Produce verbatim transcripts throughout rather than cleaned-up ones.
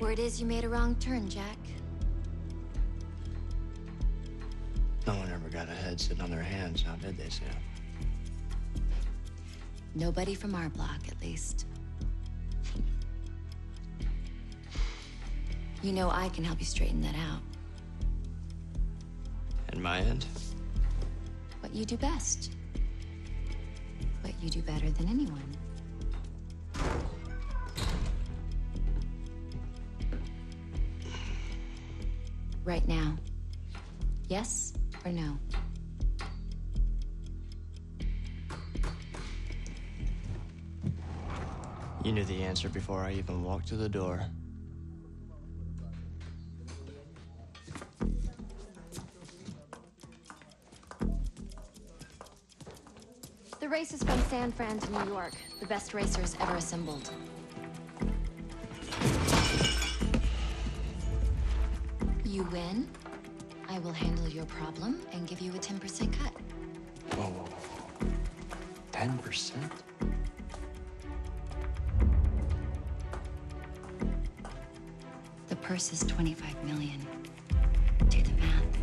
Word is you made a wrong turn, Jack. No one ever got ahead sitting on their hands, now did they, Sam? Nobody from our block, at least. You know I can help you straighten that out. And my end? What you do best. What you do better than anyone. Right now. Yes or no? You knew the answer before I even walked through the door. The race is from San Fran to New York. The best racers ever assembled. You win. I will handle your problem and give you a ten percent cut. Whoa, whoa, whoa. ten percent? The purse is twenty-five million. Do the math.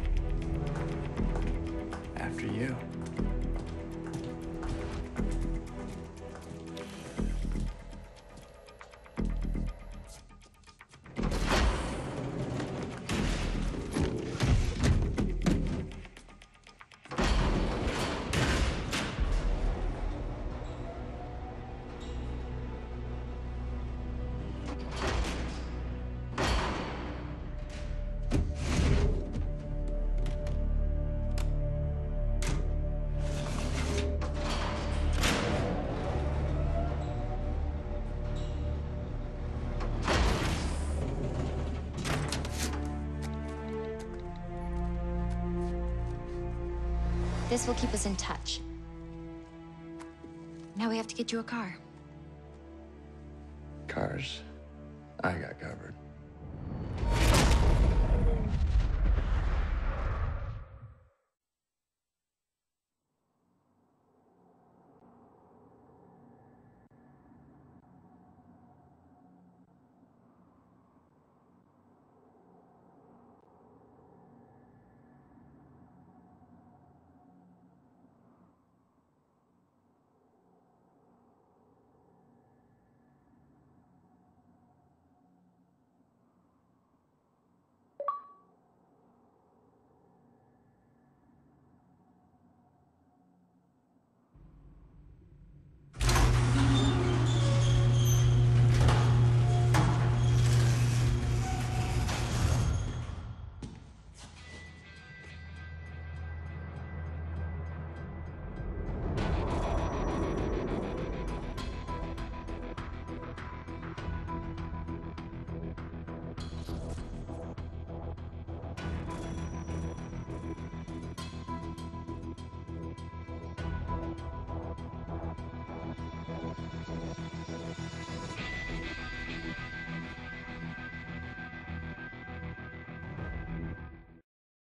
After you. This will keep us in touch. Now we have to get you a car. Cars, I got covered.